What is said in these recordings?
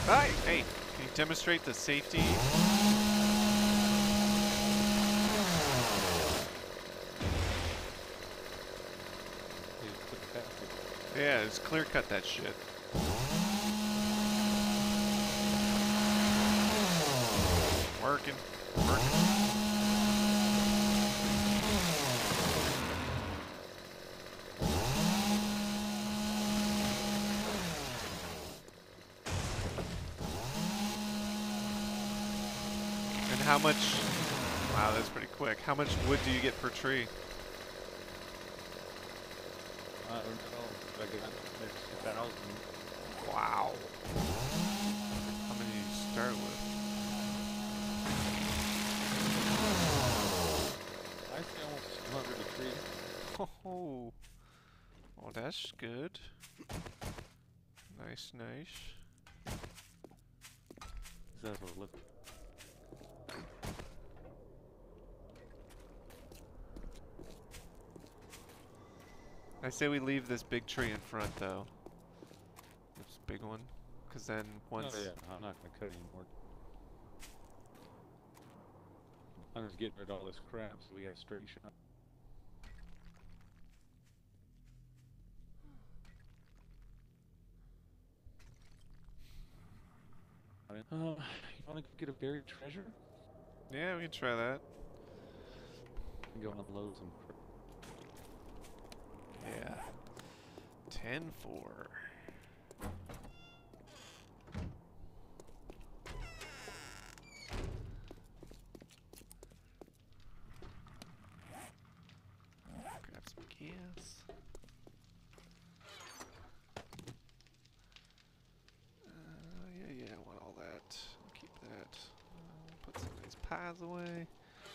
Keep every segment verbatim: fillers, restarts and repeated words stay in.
Hi! Hey, can you demonstrate the safety? Yeah, just clear cut that shit. Working. Working. And how much... Wow, that's pretty quick. How much wood do you get per tree? I don't know. I got six thousand. Wow. How many do you start with? I see almost two hundred a tree. Oh, oh, that's good. Nice, nice. That's what it looks. I say we leave this big tree in front, though. This big one, because then once. Oh yeah, I'm not gonna cut anymore. I'm just getting rid of all this crap so we got a straight shot. Uh, you wanna go get a buried treasure? Yeah, we can try that. Go unload some. Yeah. ten four. Grab some gas. Uh, yeah, yeah, I want all that. I'll keep that. Uh, put some of these pies away.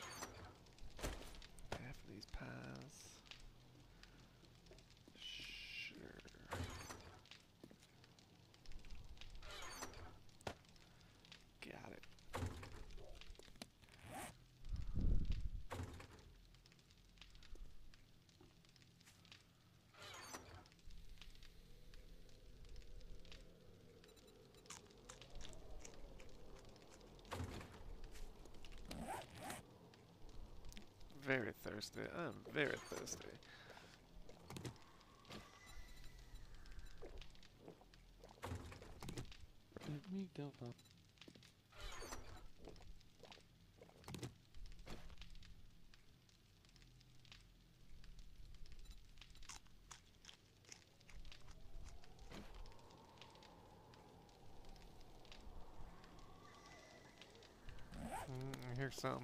Half of these pies. Sure. Got it. Very thirsty. I'm very thirsty. Let me go up. Mm, here's something.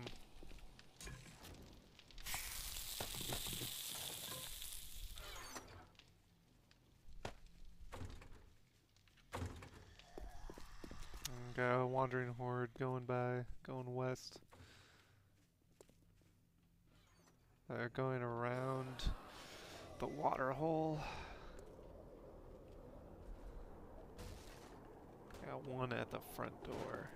Mm, got a wandering horde going by, going west. They're going around the water hole. Got one at the front door.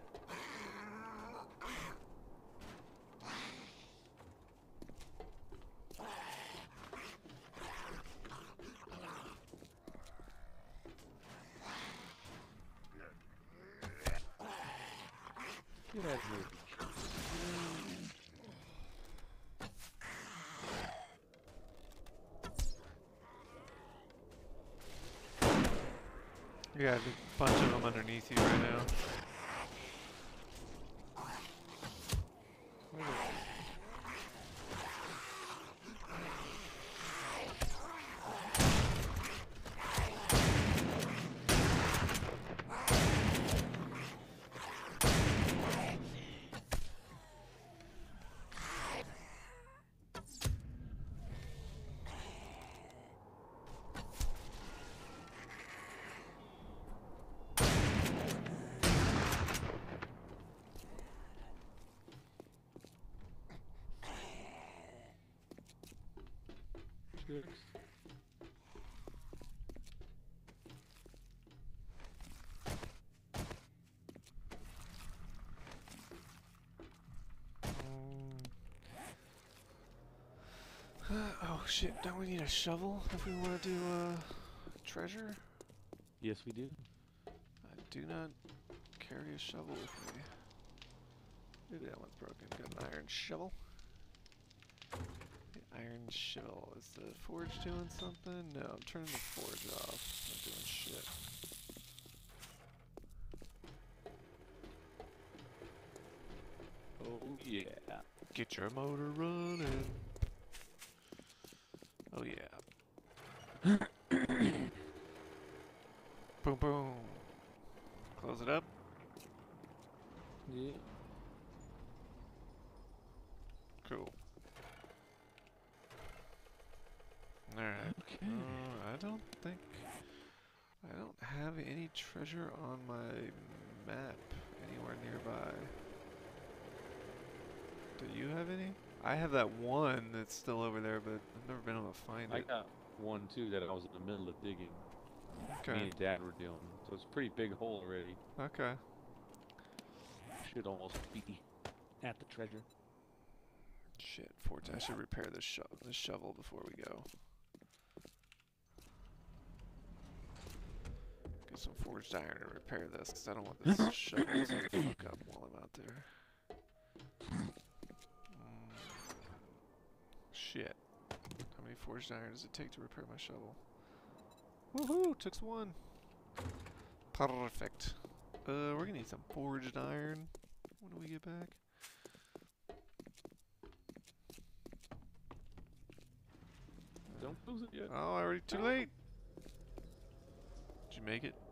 Get out of here. Yeah, there's a bunch of them underneath you right now. Where the- Chicks. Oh shit, don't we need a shovel if we want to do uh, treasure? Yes, we do. I do not carry a shovel with me. Maybe that one's broken. Got an iron shovel. The iron shovel. Is the forge doing something? No, I'm turning the forge off. Not doing shit. Oh yeah. Get your motor running. Oh yeah. Boom boom. Close it up. Yeah. Cool. Alright. Okay. Uh, I don't think... I don't have any treasure on my map anywhere nearby. Do you have any? I have that one that's still over there, but I've never been able to find I it. got one too that I was in the middle of digging. Me Okay. and Dad were doing. So it's a pretty big hole already. Okay. Should almost be at the treasure. Shit, Forge. I should repair this, sho this shovel before we go. Get some forged iron to repair this, because I don't want this shovel to fuck up while I'm out there. Mm. Shit. How many forged iron does it take to repair my shovel? Woohoo! Took one! Perfect. Uh, we're gonna need some forged iron. When do we get back? Don't lose it yet. Oh, already too late. Did you make it?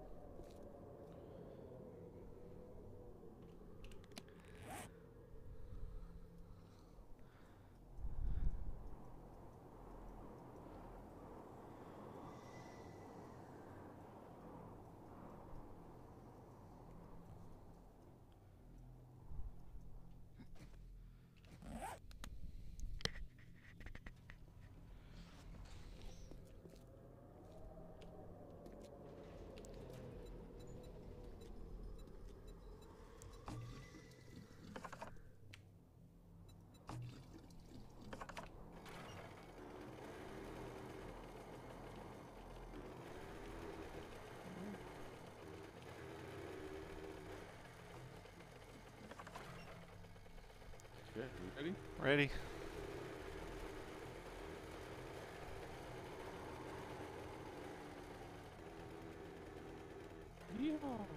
Okay, you ready? Ready. Yeah.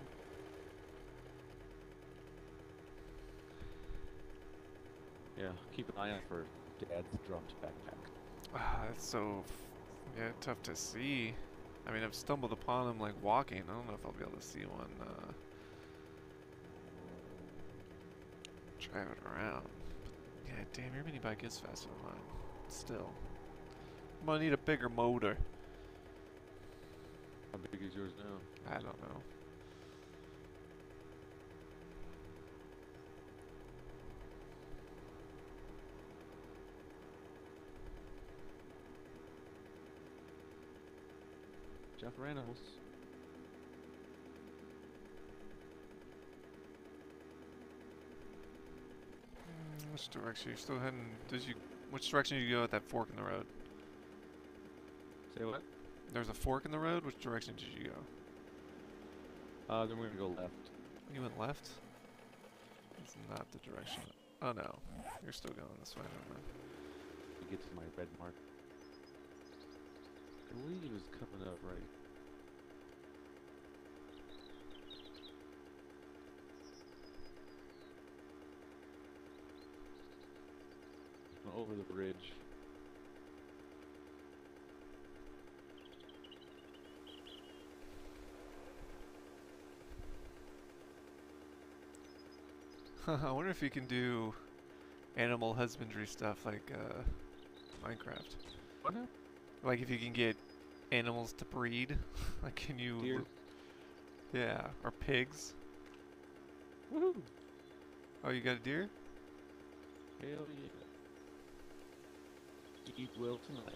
Yeah, keep an eye out for Dad's dropped backpack. Ah, that's so, f yeah, tough to see. I mean, I've stumbled upon them like walking. I don't know if I'll be able to see one uh, driving around. But, yeah, damn, your mini bike is faster than mine. Still, I'm gonna need a bigger motor. How big is yours now? I don't know. Jeff Reynolds. Mm, which direction? You're still heading? Did you? Which direction did you go at that fork in the road? Say what? There's a fork in the road. Which direction did you go? Uh, then we're gonna go left. You went left? That's not the direction. Oh no. You're still going this way, never mind. To get to my red mark. I believe it was coming up right. Over the bridge. I wonder if you can do animal husbandry stuff like uh, Minecraft. What now? Like if you can get animals to breed. Like can you... Deer? Yeah, or pigs. Woohoo! Oh, you got a deer? Hell yeah. Eat well tonight.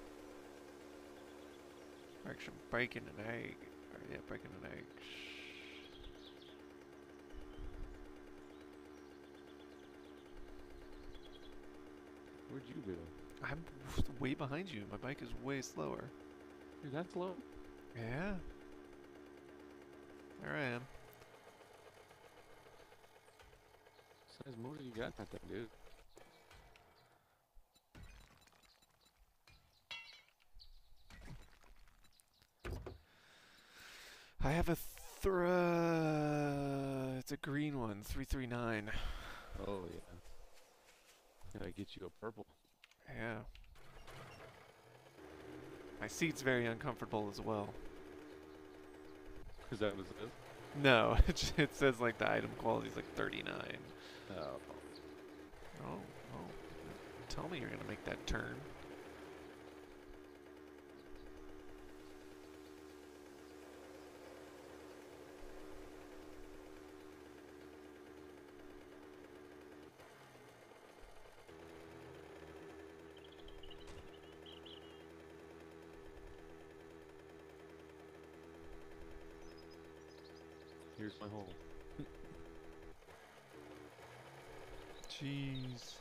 Actually, bacon and egg. Or, yeah, bacon and egg. Where'd you go? I'm way behind you. My bike is way slower. Dude, that's low. Yeah. There I am. There's more than you got that thing, dude. I have a thra. It's a green one, three three nine. Oh yeah. Gotta get you a purple. Yeah. My seat's very uncomfortable as well. Is that what it says? No, it, j- it says like the item quality is like thirty-nine. Oh. Oh, oh. Tell me you're gonna make that turn. Here's my hole. Jeez.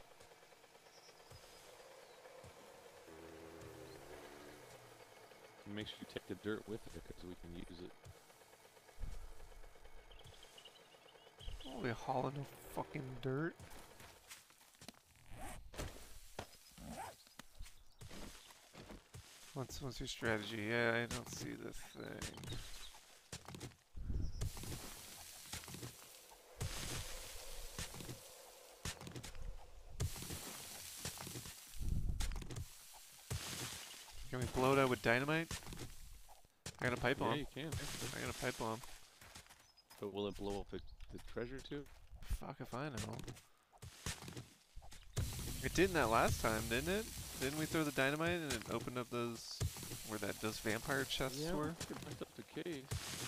Make sure you take the dirt with it because we can use it. Oh, we hauling no fucking dirt. What's what's your strategy? Yeah, I don't see this thing. Can we blow it out with dynamite? I got a pipe Yeah, bomb. you can. I got a pipe bomb. But will it blow up the, the treasure too? Fuck if I know. It didn't that last time, didn't it? Didn't we throw the dynamite and it opened up those where that those vampire chests Yeah, were? we could mess up the cave.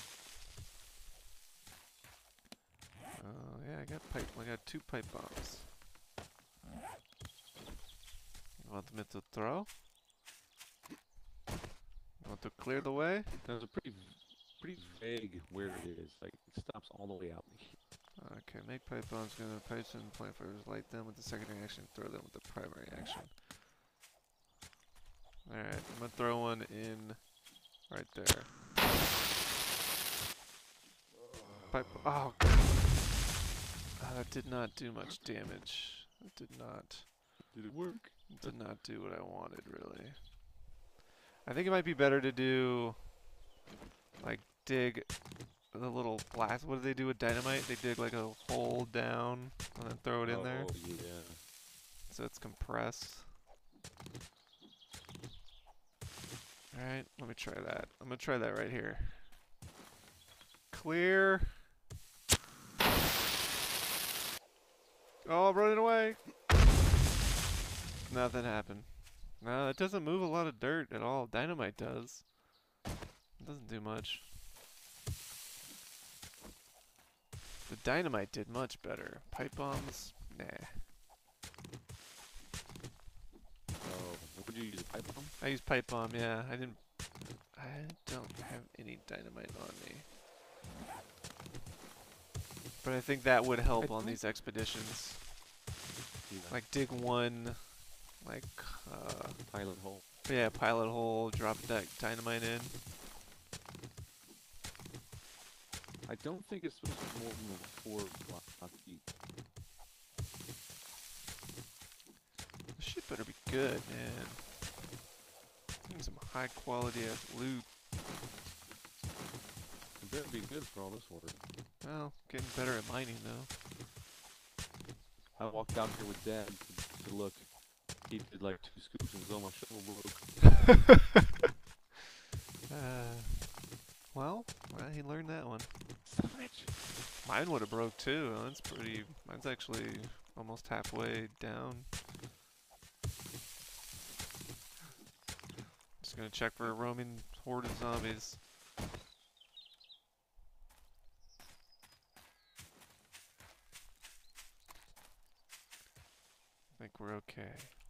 Oh yeah, I got pipe. I got two pipe bombs. You want me to throw? You want to clear the way? There's a pretty, pretty vague where it is. Like it stops all the way out. Okay, make pipe bombs. Gonna pipes and plant fires. Light them with the secondary action. Throw them with the primary action. All right, I'm gonna throw one in right there. Pipe. Oh, God. Ah, that did not do much damage. It did not. Did it work? It did not do what I wanted, really. I think it might be better to do, like, dig the little blast. What do they do with dynamite? They dig like a hole down and then throw it in there, Oh yeah. so it's compressed. All right, let me try that. I'm gonna try that right here. Clear. Oh, I'm running away. Nothing happened. No, it doesn't move a lot of dirt at all. Dynamite does. It doesn't do much. The dynamite did much better. Pipe bombs, nah. Oh, what would you use? A pipe bomb? I use pipe bomb, yeah. I didn't. I don't have any dynamite on me. But I think that would help I on don't- these expeditions. Yeah. Like dig one, like uh, Pilot hole. yeah, pilot hole, drop that dynamite in. I don't think it's supposed to be more than four block deep. This shit better be good, man. Getting some high quality ass loot. It better be good for all this water. Well, getting better at mining though. I walked out here with Dad to, to look. He did like two scoops and all my shovel broke. Uh, well, well, he learned that one. Son of a bitch. Mine would have broke too. Mine's pretty. Mine's actually almost halfway down. Just gonna check for a roaming horde of zombies. I think we're okay.